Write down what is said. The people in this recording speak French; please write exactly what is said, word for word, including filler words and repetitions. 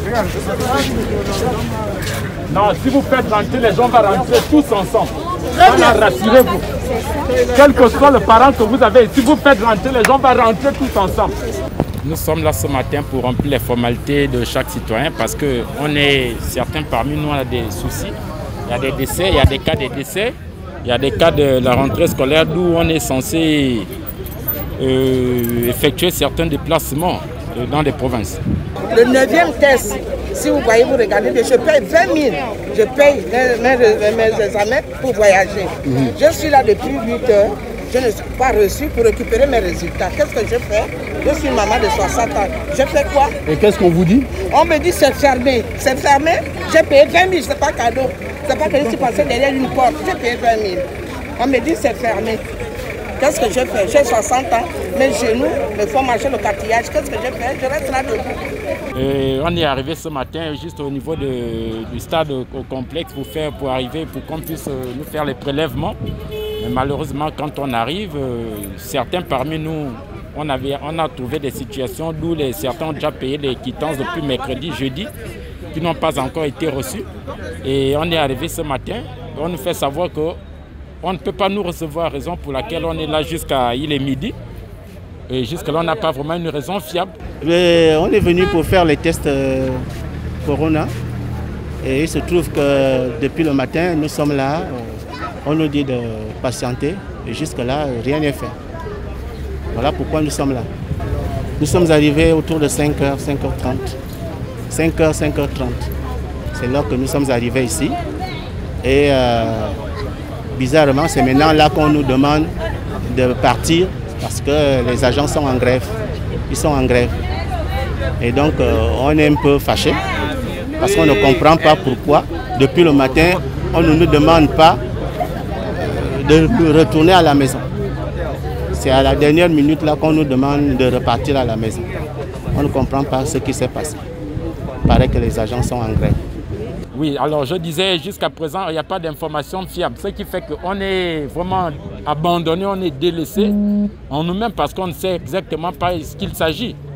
Non, si vous faites rentrer, les gens vont rentrer tous ensemble. Rassurez-vous. Quel que soit le parent que vous avez, si vous faites rentrer, les gens vont rentrer tous ensemble. Nous sommes là ce matin pour remplir les formalités de chaque citoyen parce que on est, certains parmi nous ont des soucis. Il y a des décès, il y a des cas de décès, il y a des cas de la rentrée scolaire d'où on est censé euh, effectuer certains déplacements euh, dans les provinces. Le neuvième test, si vous voyez, vous regardez, je paye vingt mille. Je paye mes, mes, mes examens pour voyager. Mmh. Je suis là depuis huit heures. Je ne suis pas reçu pour récupérer mes résultats. Qu'est-ce que je fais? Je suis maman de soixante ans. Je fais quoi? Et qu'est-ce qu'on vous dit? On me dit c'est fermé. C'est fermé. J'ai payé vingt mille, c'est pas cadeau. C'est pas que je suis passé derrière une porte. J'ai payé vingt mille. On me dit c'est fermé. Qu'est-ce que je fais? J'ai soixante ans. Mes genoux me font marcher le cartilage. Qu'est-ce que je fais? Je reste là debout. Et on est arrivé ce matin juste au niveau de, du stade au, au complexe pour, faire, pour arriver, pour qu'on puisse nous faire les prélèvements. Mais malheureusement, quand on arrive, euh, certains parmi nous, on, avait, on a trouvé des situations d'où les, certains ont déjà payé les quittances depuis mercredi, jeudi, qui n'ont pas encore été reçues. Et on est arrivé ce matin, on nous fait savoir qu'on ne peut pas nous recevoir, raison pour laquelle on est là jusqu'à il est midi. Et jusque-là, on n'a pas vraiment une raison fiable. Mais on est venu pour faire les tests euh, Corona. Et il se trouve que depuis le matin, nous sommes là. Euh, on nous dit de patienter. Et jusque-là, rien n'est fait. Voilà pourquoi nous sommes là. Nous sommes arrivés autour de cinq heures, cinq heures trente. cinq heures, cinq heures trente. C'est là que nous sommes arrivés ici. Et euh, bizarrement, c'est maintenant là qu'on nous demande de partir. Parce que les agents sont en grève, ils sont en grève. Et donc euh, on est un peu fâché parce qu'on ne comprend pas pourquoi depuis le matin on ne nous demande pas euh, de retourner à la maison. C'est à la dernière minute là qu'on nous demande de repartir à la maison. On ne comprend pas ce qui s'est passé. Il paraît que les agents sont en grève. Oui, alors je disais jusqu'à présent, il n'y a pas d'information fiable. Ce qui fait qu'on est vraiment abandonné, on est délaissé en nous-mêmes parce qu'on ne sait exactement pas de ce qu'il s'agit.